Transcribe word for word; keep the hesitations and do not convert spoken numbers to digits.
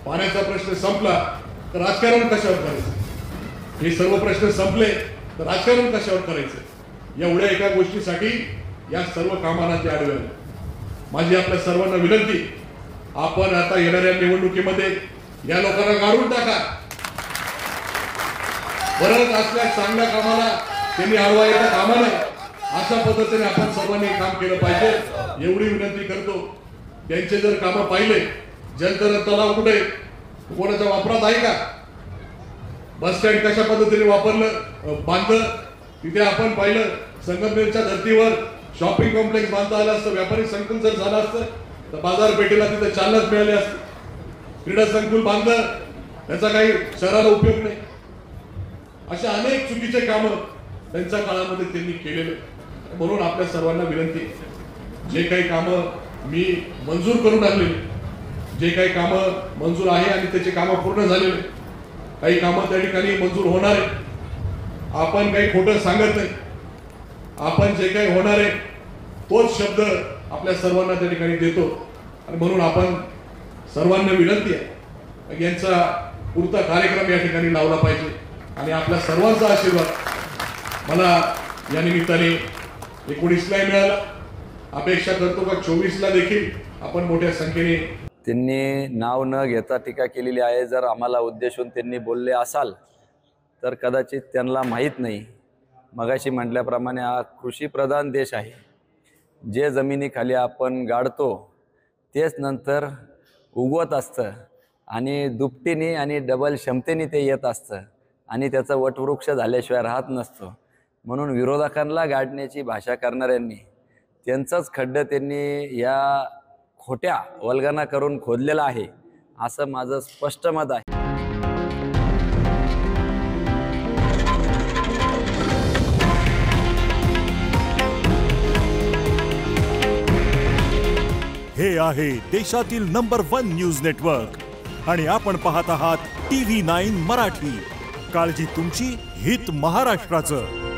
पाण्याचा प्रश्न संपला तर राजकारण कशावर करायचं, हे सर्व प्रश्न संपले तर राजकारण कशावर करायचं, एवढ्या एका गोष्टीसाठी या सर्व कामांना ते आडवे आले. माझी आपल्या सर्वांना विनंती, आपण आता येणाऱ्या निवडणुकीमध्ये या लोकांना काढून टाका. परत असल्या चांगल्या कामाला त्यांनी आडवा येता कामा नये, अशा पद्धतीने आपण सर्वांनी काम केलं पाहिजे एवढी विनंती करतो. त्यांचे जर कामं पाहिले, जलतरण तलाव कुठे कोणाच्या वापरात आहे का, बस स्टँड कशा पद्धतीने वापरलं बांधलं तिथे आपण पाहिलं, संगमनेरच्या धर्तीवर शॉपिंग कॉम्प्लेक्स बांधता आलं असतं, व्यापारी संकुल जर झालं असतं तर बाजारपेठेला तिथे चालनाच मिळाली असते. क्रीडा संकुल बांधलं त्याचा काही शहराला उपयोग नाही. अशा अनेक चुकीचे कामं त्यांच्या काळामध्ये त्यांनी केलेले. म्हणून आपल्या सर्वांना विनंती, जे काही कामं मी मंजूर करून आणले, जे काही कामं मंजूर आहे आणि त्याची कामं पूर्ण झालेले, काही कामं त्या ठिकाणी मंजूर होणार आहे. आपण काही खोटं सांगत नाही, आपण जे काही होणार आहे तोच शब्द आपल्या सर्वांना त्या ठिकाणी देतो. आणि म्हणून आपण सर्वांना विनंती आहे, यांचा पुरता कार्यक्रम या ठिकाणी लावला पाहिजे. आणि आपल्या सर्वांचा आशीर्वाद मला या निमित्ताने एकोणीसला मिळाला. अपेक्षा करतो का चोवीसला देखील आपण मोठ्या संख्येने. त्यांनी नाव न घेता टीका केलेली आहे. जर आम्हाला उद्देशून त्यांनी बोलले असाल तर कदाचित त्यांना माहीत नाही. मगाशी म्हटल्याप्रमाणे हा कृषीप्रधान देश आहे. जे जमिनीखाली आपण गाडतो तेच नंतर उगवत असतं आणि दुपटीने आणि डबल क्षमतेने ते येत असतं आणि त्याचा वटवृक्ष झाल्याशिवाय राहत नसतो. म्हणून विरोधकांना गाडण्याची भाषा करणाऱ्यांनी त्यांचंच खड्डं त्यांनी या खोट्या वल्गना करून खोदलेलं आहे, असं माझं स्पष्ट मत आहे. हे आहे देशातील नंबर वन न्यूज नेटवर्क आणि आपण पाहत आहात टी व्ही नाईन मराठी. काळजी तुमची, हित महाराष्ट्राचं.